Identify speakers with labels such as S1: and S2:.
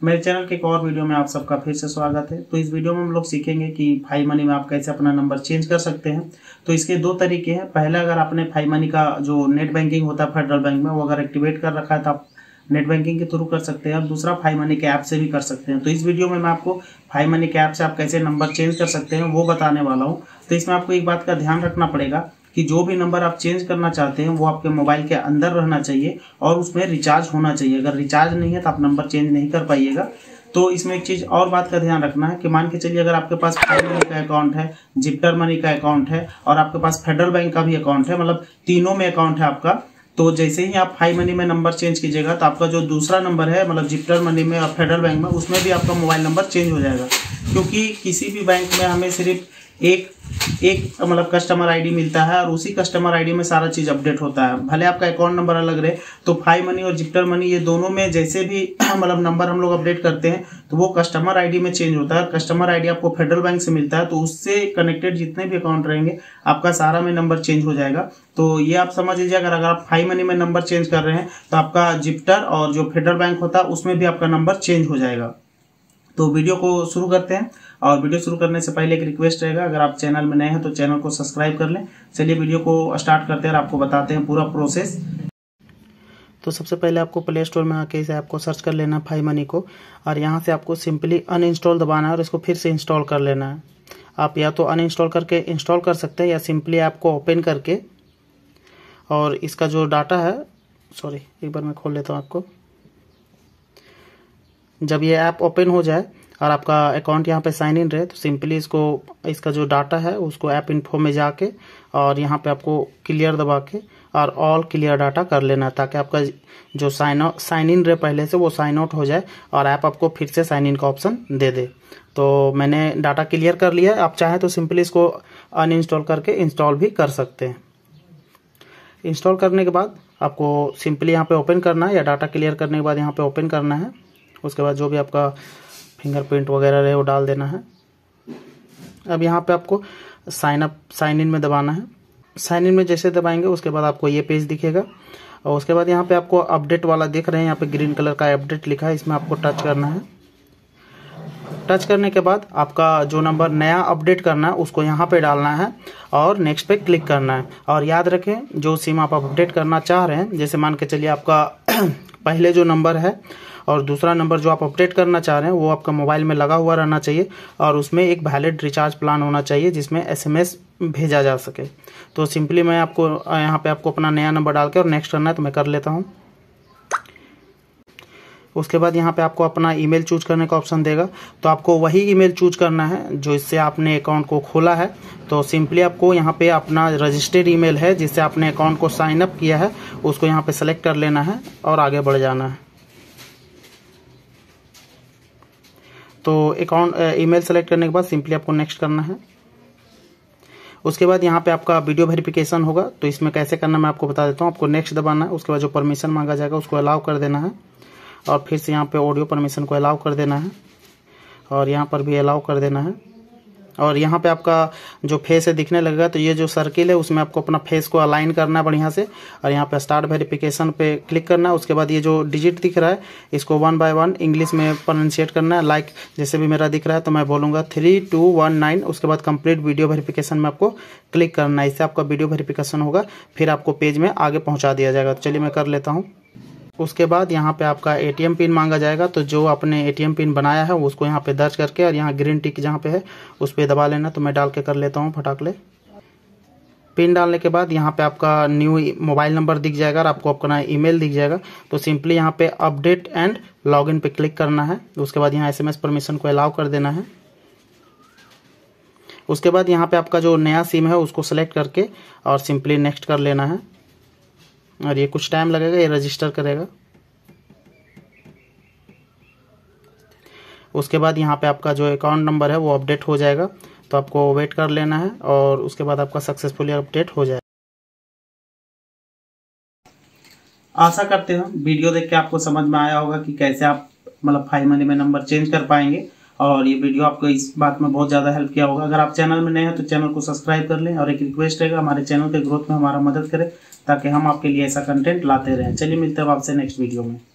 S1: मेरे चैनल के एक और वीडियो में आप सबका फिर से स्वागत है। तो इस वीडियो में हम लोग सीखेंगे कि फाई मनी में आप कैसे अपना नंबर चेंज कर सकते हैं। तो इसके दो तरीके हैं। पहला, अगर आपने फाई मनी का जो नेट बैंकिंग होता है फेडरल बैंक में, वो अगर एक्टिवेट कर रखा है तो आप नेट बैंकिंग के थ्रू कर सकते हैं। और दूसरा, फाई मनी के ऐप से भी कर सकते हैं। तो इस वीडियो में मैं आपको फाई मनी के ऐप से आप कैसे नंबर चेंज कर सकते हैं वो बताने वाला हूँ। तो इसमें आपको एक बात का ध्यान रखना पड़ेगा कि जो भी नंबर आप चेंज करना चाहते हैं वो आपके मोबाइल के अंदर रहना चाहिए और उसमें रिचार्ज होना चाहिए। अगर रिचार्ज नहीं है तो आप नंबर चेंज नहीं कर पाइएगा। तो इसमें एक चीज़ और बात का ध्यान रखना है कि मान के चलिए अगर आपके पास फाई मनी का अकाउंट है, जिप्टर मनी का अकाउंट है और आपके पास फेडरल बैंक का भी अकाउंट है, मतलब तीनों में अकाउंट है आपका, तो जैसे ही आप फाई मनी में नंबर चेंज कीजिएगा तो आपका जो दूसरा नंबर है, मतलब जिप्टर मनी में और फेडरल बैंक में, उसमें भी आपका मोबाइल नंबर चेंज हो जाएगा। क्योंकि किसी भी बैंक में हमें सिर्फ एक मतलब कस्टमर आईडी मिलता है और उसी कस्टमर आईडी में सारा चीज़ अपडेट होता है। भले आपका अकाउंट नंबर अलग रहे, तो फाई मनी और जिप्टर मनी ये दोनों में जैसे भी मतलब नंबर हम लोग अपडेट करते हैं तो वो कस्टमर आईडी में चेंज होता है। कस्टमर आईडी आपको फेडरल बैंक से मिलता है, तो उससे कनेक्टेड जितने भी अकाउंट रहेंगे आपका सारा में नंबर चेंज हो जाएगा। तो ये आप समझ लीजिए, अगर आप फाई मनी में नंबर चेंज कर रहे हैं तो आपका जिप्टर और जो फेडरल बैंक होता है उसमें भी आपका नंबर चेंज हो जाएगा। तो वीडियो को शुरू करते हैं। और वीडियो शुरू करने से पहले एक रिक्वेस्ट रहेगा, अगर आप चैनल में नए हैं तो चैनल को सब्सक्राइब कर लें। चलिए वीडियो को स्टार्ट करते हैं और आपको बताते हैं पूरा प्रोसेस। तो सबसे पहले आपको प्ले स्टोर में आके इस ऐप को सर्च कर लेना है, फाई मनी को, और यहाँ से आपको सिंपली अनइंस्टॉल दबाना है और इसको फिर से इंस्टॉल कर लेना है। आप या तो अनइंस्टॉल करके इंस्टॉल कर सकते हैं या सिंपली ऐप को ओपन करके और इसका जो डाटा है, एक बार मैं खोल लेता हूँ आपको। जब ये ऐप ओपन हो जाए और आपका अकाउंट यहाँ पे साइन इन रहे तो सिंपली इसका जो डाटा है उसको ऐप इन्फो में जाके और यहाँ पे आपको क्लियर दबा के और ऑल क्लियर डाटा कर लेना है, ताकि आपका जो साइन इन रहे पहले से वो साइन आउट हो जाए और ऐप आपको फिर से साइन इन का ऑप्शन दे दे। तो मैंने डाटा क्लियर कर लिया है। आप चाहें तो सिंपली इसको अनइंस्टॉल करके इंस्टॉल भी कर सकते हैं। इंस्टॉल करने के बाद आपको सिंपली यहाँ पे ओपन करना है, या डाटा क्लियर करने के बाद यहाँ पे ओपन करना है। उसके बाद जो भी आपका फिंगरप्रिंट वगैरह रहे वो डाल देना है। अब यहाँ पे आपको साइन इन में दबाना है। साइन इन में जैसे दबाएंगे उसके बाद आपको ये पेज दिखेगा और उसके बाद यहाँ पे आपको अपडेट वाला दिख रहे हैं, यहाँ पे ग्रीन कलर का अपडेट लिखा है, इसमें आपको टच करना है। टच करने के बाद आपका जो नंबर नया अपडेट करना है उसको यहाँ पे डालना है और नेक्स्ट पे क्लिक करना है। और याद रखें, जो सिम आप अपडेट करना चाह रहे हैं, जैसे मान के चलिए आपका पहले जो नंबर है और दूसरा नंबर जो आप अपडेट करना चाह रहे हैं वो आपका मोबाइल में लगा हुआ रहना चाहिए और उसमें एक वैलिड रिचार्ज प्लान होना चाहिए जिसमें SMS भेजा जा सके। तो सिंपली मैं आपको यहाँ पे आपको अपना नया नंबर डाल के और नेक्स्ट करना है, तो मैं कर लेता हूँ। उसके बाद यहाँ पे आपको अपना ईमेल चूज करने का ऑप्शन देगा, तो आपको वही ईमेल चूज करना है जो इससे आपने अकाउंट को खोला है। तो सिंपली आपको यहाँ पे अपना रजिस्टर्ड ईमेल है जिससे आपने अकाउंट को साइन अप किया है, उसको यहाँ पे सेलेक्ट कर लेना है और आगे बढ़ जाना है। तो अकाउंट ईमेल सेलेक्ट करने के बाद सिंपली आपको नेक्स्ट करना है। उसके बाद यहाँ पे आपका वीडियो वेरिफिकेशन होगा, तो इसमें कैसे करना मैं आपको बता देता हूँ। आपको नेक्स्ट दबाना है, उसके बाद जो परमिशन मांगा जाएगा उसको अलाउ कर देना है और फिर से यहाँ पे ऑडियो परमिशन को अलाउ कर देना है और यहाँ पर भी अलाउ कर देना है। और यहाँ पे आपका जो फेस है दिखने लगेगा, तो ये जो सर्किल है उसमें आपको अपना फेस को अलाइन करना है बढ़िया से और यहाँ पे स्टार्ट वेरिफिकेशन पे क्लिक करना है। उसके बाद ये जो डिजिट दिख रहा है इसको 1 by 1 इंग्लिश में प्रोनाउंशिएट करना है। लाइक जैसे भी मेरा दिख रहा है तो मैं बोलूँगा 3219। उसके बाद कंप्लीट वीडियो वेरिफिकेशन में आपको क्लिक करना है, इससे आपका वीडियो वेरिफिकेशन होगा, फिर आपको पेज में आगे पहुँचा दिया जाएगा। तो चलिए मैं कर लेता हूँ। उसके बाद यहाँ पे आपका ATM पिन मांगा जाएगा, तो जो आपने ATM पिन बनाया है उसको यहाँ पे दर्ज करके और यहाँ ग्रीन टिक जहाँ पे है उस पर दबा लेना। तो मैं डाल के कर लेता हूँ फटाकले। पिन डालने के बाद यहाँ पे आपका न्यू मोबाइल नंबर दिख जाएगा और आपको अपना ईमेल दिख जाएगा। तो सिंपली यहाँ पे अपडेट एंड लॉगिन पे क्लिक करना है। उसके बाद यहाँ SMS परमिशन को अलाउ कर देना है। उसके बाद यहाँ पे आपका जो नया सिम है उसको सेलेक्ट करके और सिंपली नेक्स्ट कर लेना है और ये कुछ टाइम लगेगा, ये रजिस्टर करेगा। उसके बाद यहाँ पे आपका जो अकाउंट नंबर है वो अपडेट हो जाएगा, तो आपको वेट कर लेना है और उसके बाद आपका सक्सेसफुली अपडेट हो जाएगा। आशा करते हैं वीडियो देख के आपको समझ में आया होगा कि कैसे आप मतलब फाई मनी में नंबर चेंज कर पाएंगे, और ये वीडियो आपको इस बात में बहुत ज़्यादा हेल्प किया होगा। अगर आप चैनल में नए हैं तो चैनल को सब्सक्राइब कर लें और एक रिक्वेस्ट रहेगा, हमारे चैनल के ग्रोथ में हमारा मदद करें ताकि हम आपके लिए ऐसा कंटेंट लाते रहें। चलिए मिलते हैं आपसे नेक्स्ट वीडियो में।